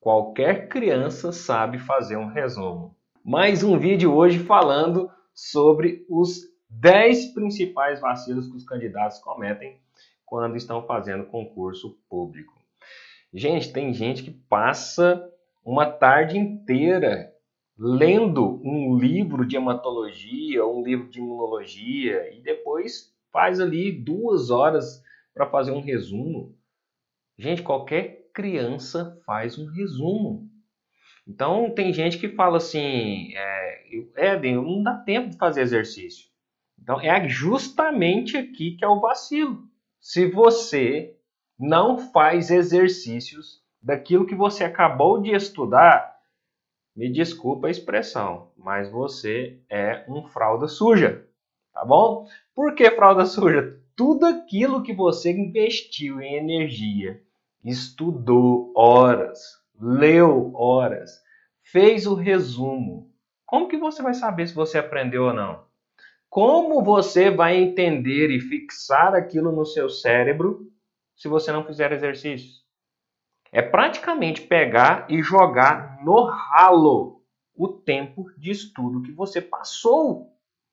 Qualquer criança sabe fazer um resumo. Mais um vídeo hoje falando sobre os 10 principais vacilos que os candidatos cometem quando estão fazendo concurso público. Gente, tem gente que passa uma tarde inteira lendo um livro de hematologia, um livro de imunologia e depois faz ali 2 horas para fazer um resumo. Gente, qualquer criança faz um resumo. Então, tem gente que fala assim, Éden, não dá tempo de fazer exercício. Então, é justamente aqui que é o vacilo. Se você não faz exercícios daquilo que você acabou de estudar, me desculpa a expressão, mas você é um fralda suja, tá bom? Por que fralda suja? Tudo aquilo que você investiu em energia, estudou horas, leu horas, fez o resumo. Como que você vai saber se você aprendeu ou não? Como você vai entender e fixar aquilo no seu cérebro se você não fizer exercícios? É praticamente pegar e jogar no ralo o tempo de estudo que você passou.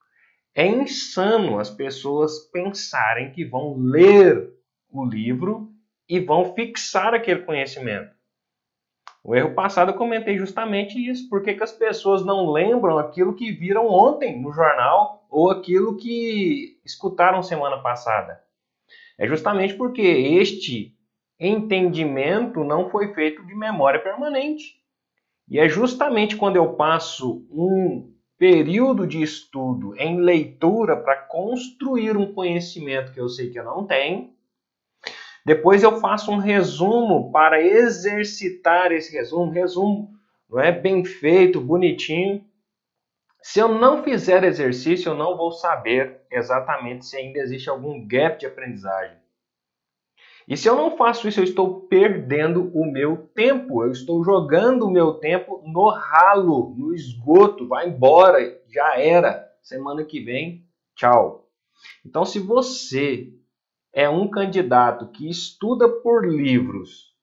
É insano as pessoas pensarem que vão ler o livro e vão fixar aquele conhecimento. No erro passado eu comentei justamente isso. Por que as pessoas não lembram aquilo que viram ontem no jornal ou aquilo que escutaram semana passada? É justamente porque este entendimento não foi feito de memória permanente. E é justamente quando eu passo um período de estudo em leitura para construir um conhecimento que eu sei que eu não tenho, depois eu faço um resumo para exercitar esse resumo não é bem feito, bonitinho. Se eu não fizer exercício, eu não vou saber exatamente se ainda existe algum gap de aprendizagem. E se eu não faço isso, eu estou perdendo o meu tempo. Eu estou jogando o meu tempo no ralo, no esgoto. Vai embora, já era. Semana que vem, tchau. Então, se você é um candidato que estuda por livros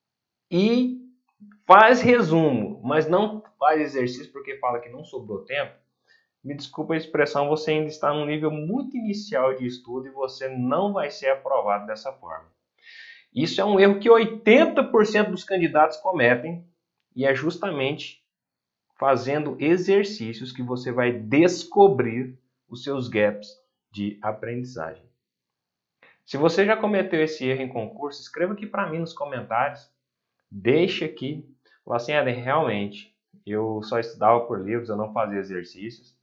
e faz resumo, mas não faz exercício porque fala que não sobrou tempo, me desculpa a expressão, você ainda está num nível muito inicial de estudo e você não vai ser aprovado dessa forma. Isso é um erro que 80% dos candidatos cometem e é justamente fazendo exercícios que você vai descobrir os seus gaps de aprendizagem. Se você já cometeu esse erro em concurso, escreva aqui para mim nos comentários. Deixe aqui. Fala assim, Éden, realmente, eu só estudava por livros, eu não fazia exercícios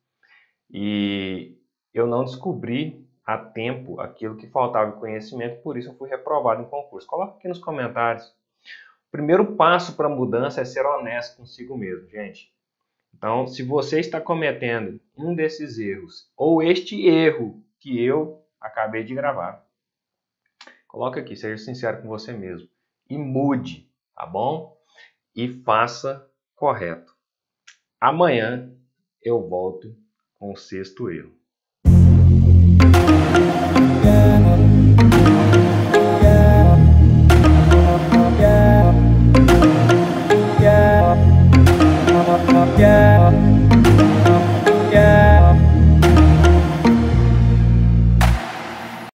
e eu não descobri a tempo aquilo que faltava de conhecimento, por isso eu fui reprovado em concurso. Coloca aqui nos comentários. O primeiro passo para a mudança é ser honesto consigo mesmo, gente. Então, se você está cometendo um desses erros, ou este erro que eu acabei de gravar, coloca aqui, seja sincero com você mesmo. E mude, tá bom? E faça correto. Amanhã eu volto com o 6º erro.